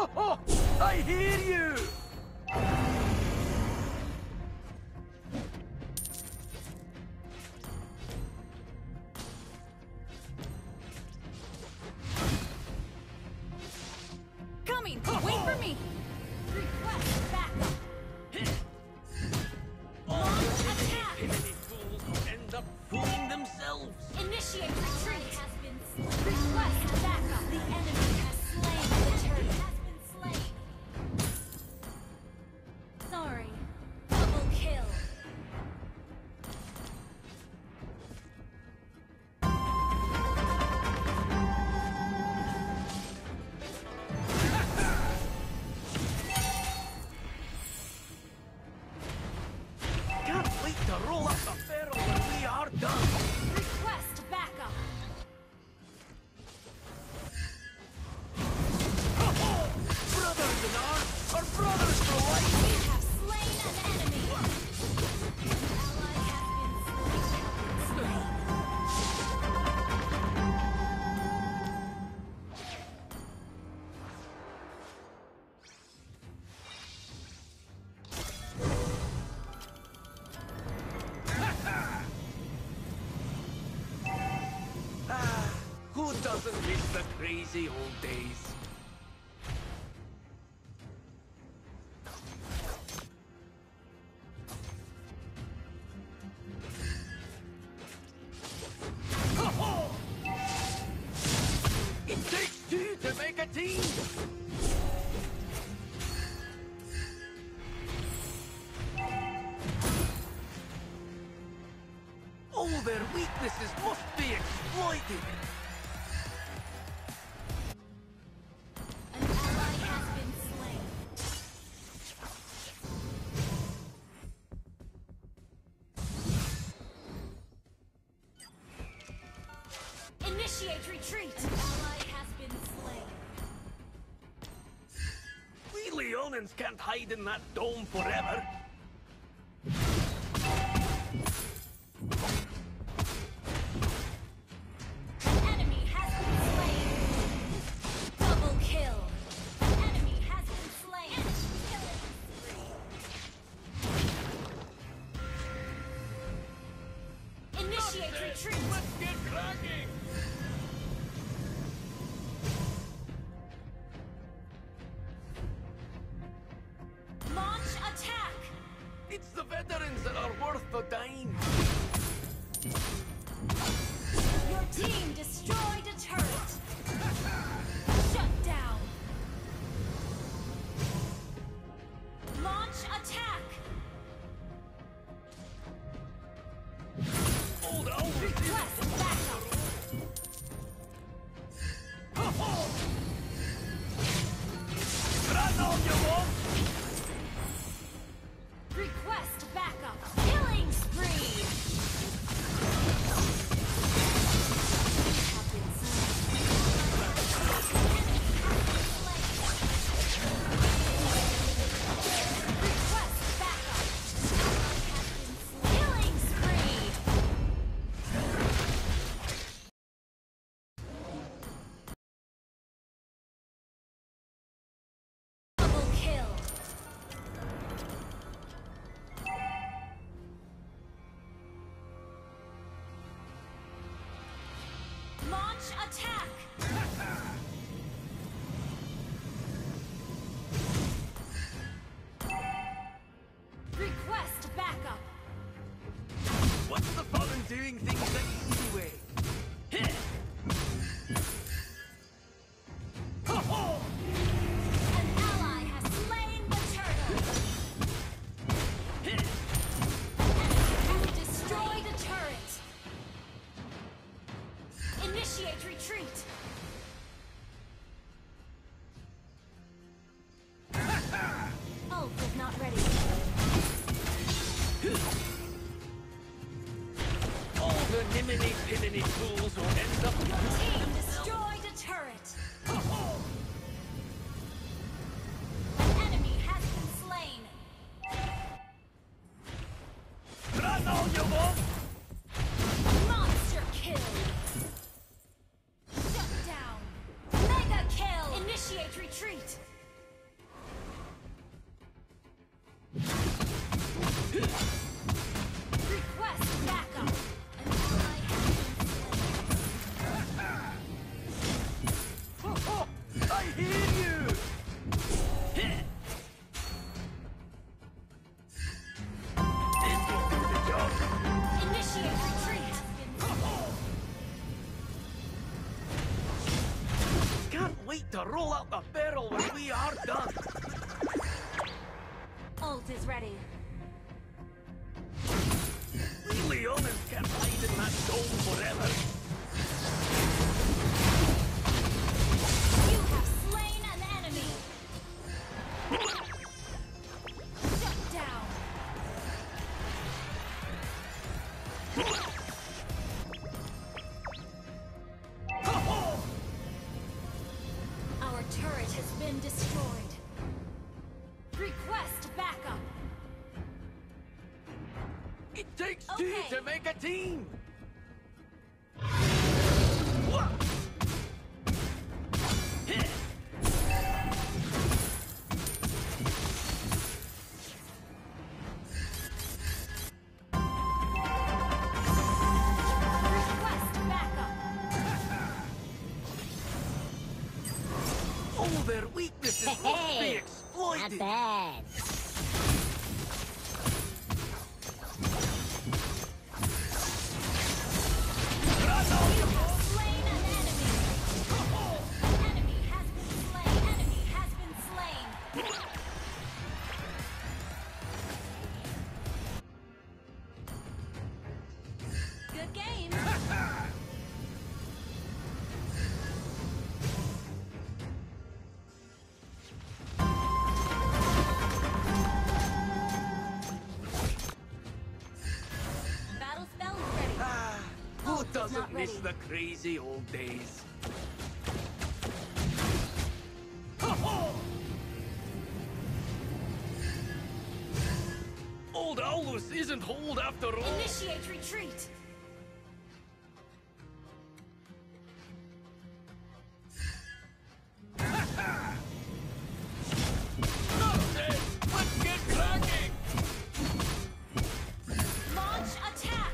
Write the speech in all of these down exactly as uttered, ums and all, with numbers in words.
I hear you! Coming! Wait for me! Request backup! Launch attack! Enemy fools who end up fooling themselves! Initiate retreat! Has been Request backup! The enemy has slain the turret! Has been slain! Sorry. Double kill! Can't wait to roll up the barrel when we are done! Request backup! Brothers in arms are brothers for life! We have slain an enemy! An ally has been slain. Ah, who doesn't miss the crazy old days? It takes two to make a team! All their weaknesses must be exploited! An ally has been slain. Initiate retreat! An ally has been slain. We Leonins can't hide in that dome forever! An enemy has been slain. Double kill. An enemy has been slain. Killing spree. Initiate retreat. Let's get cracking! Launch attack. It's the veterans that are worth the dime! Your team destroyed a turret. Shut down. Launch attack. Hold on! Request backup. Run on you won't! Request backup. Killing spree. Have been Request backup. Killing spree. Double kill. Launch attack. Request backup. What's the fun in doing things the easy way? Heh. Ho-ho! An ally has slain the turtle. Heh. You destroyed a turret. Initiate retreat. Ult is not ready. All the niminy pininy fools will end up Your team destroyed a turret. Ho-ho! An enemy has been slain. Run all you want! Monster kill. Shut down. Mega kill. Initiate retreat. peril when we are done. Ult is ready. We Leonans can't hide in that dome forever. You have slain an enemy. Shut down. Our turret has been destroyed. Request backup. It takes Okay. two to make a team. Request backup. All their weaknesses must be Hey, exploited. not bad. You have slain an enemy. An enemy has been slain. Enemy has been slain. Good game. Battle spell is ready. Ah, who Ult is doesn't not miss ready. the crazy old days? Old Aulus isn't old after all. Initiate retreat. Nonsense! Let's get cracking! Launch attack.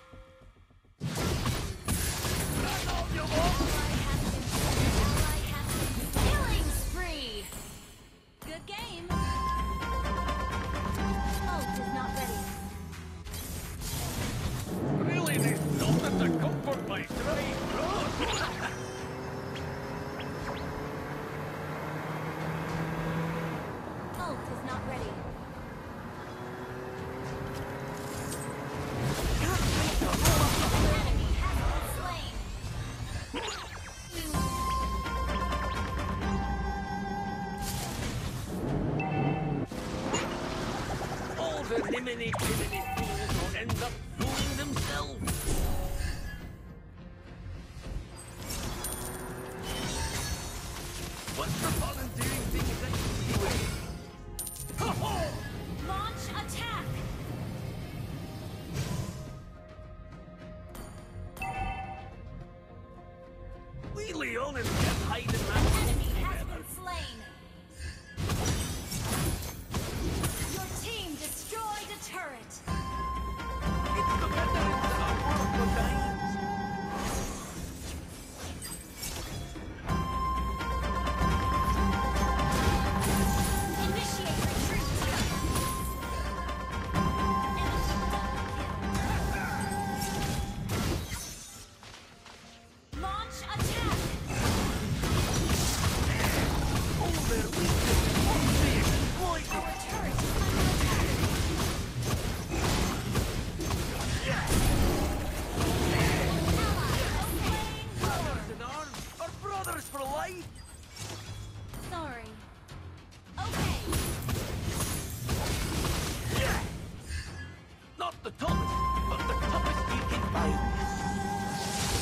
Run off, you Ally has been ally has been killing spree. Good game. Ult is not ready. Really, there's nothing to comfort my stride, bro. Ult is not ready. Enemy has been slain. All the niminy timiny fools will end up fooling themselves. What's the fun in doing things the easy way? Ho-ho! Launch attack. We Leonans can't hide in that Enemy dome has forever. been slain. Your team destroyed a turret. It's the veterans that are worth the dimes. Initiate retreat. Enemy double kill. Launch attack. All their weaknesses must be exploited. Our turret is under attack. Ally slain Brothers in arms are brothers for life. Sorry. Okay. Not the toughest, but the toughest you can find.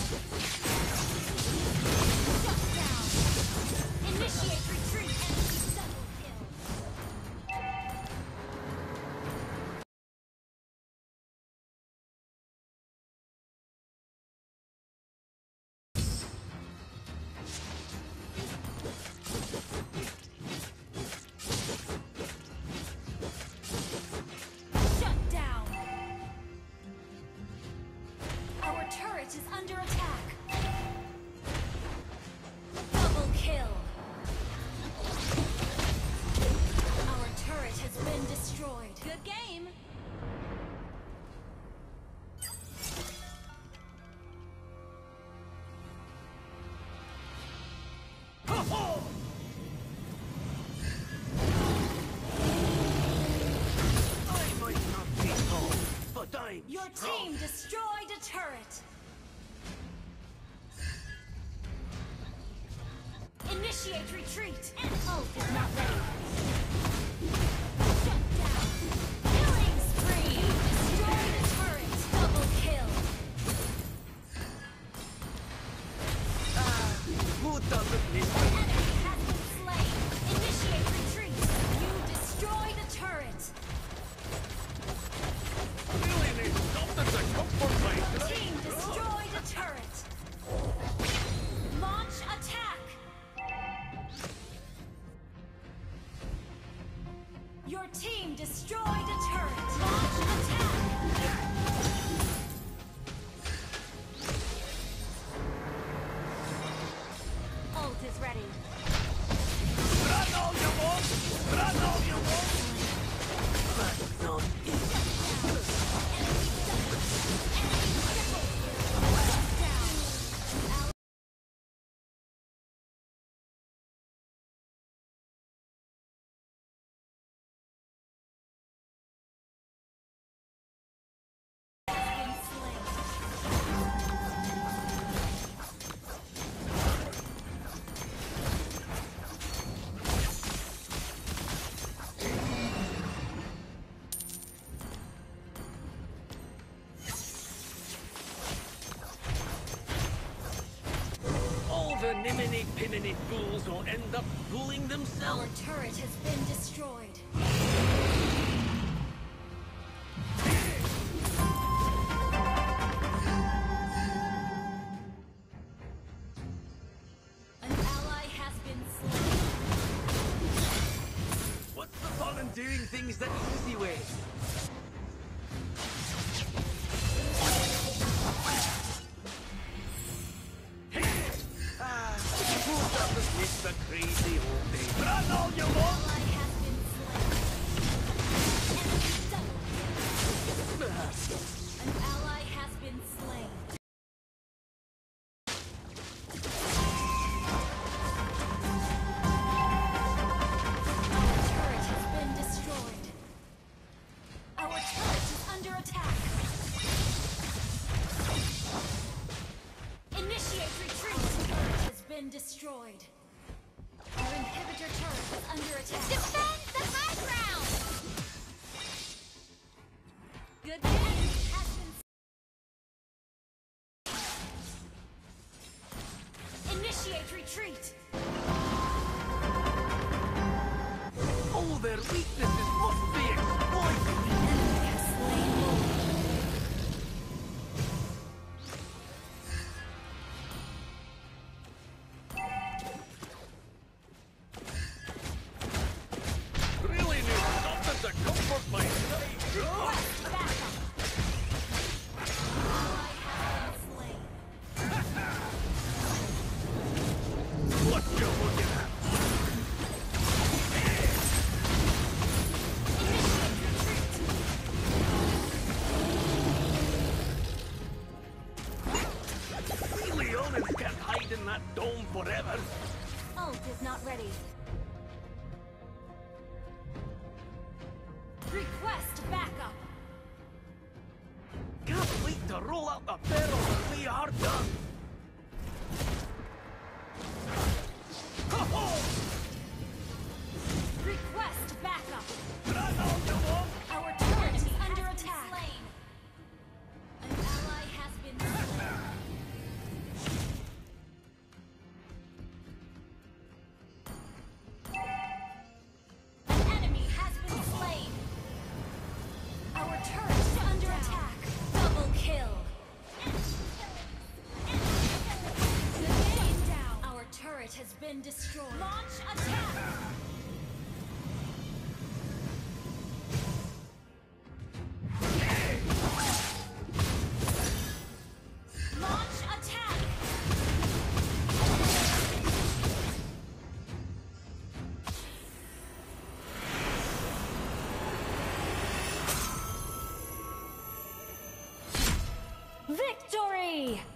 Shut down. Initiate retreat. I'm Your strong. team destroyed a turret. Initiate retreat. Ult is not ready. Shut down. Killing spree. Destroy the turret. Double kill. Ah, who doesn't miss An me? enemy has been slain. Initiate retreat. You destroy the turret. Really need something to comfort my Team destroyed a turret. Launch attack. Your team destroyed a turret. Launch attack. Ult is ready. Run all you want! Run all you want! That's not easy. All the niminy piminy fools will end up fooling Our themselves. turret has been destroyed. An ally has been slain. What's the fun in doing things the easy way? Ah, who doesn't miss the crazy old days? Run all you want! Ally has been slain. Enemy double. An ally has been slain. Our turret has been destroyed. Our turret is under attack. Initiate retreat. Turret has been destroyed. Our inhibitor turret is under attack. Defend the high ground! Good enemy has been... Initiate retreat! All their weaknesses must be exploited! Enemy has slain Lord. Really need something to comfort my side. Quest backup! Ally has been slain. What you looking at? Initiate retreat! We Leonins can't hide in that dome forever. Ult is not ready. Request backup! Can't wait to roll out the barrel when we are done. Ho-ho! Request backup! Run all you want! Our turret is under attack. An ally has been slain. An enemy has been slain. Our turret is under attack. Double kill. Good game down. Our turret has been destroyed. Launch attack. Launch attack! Victory!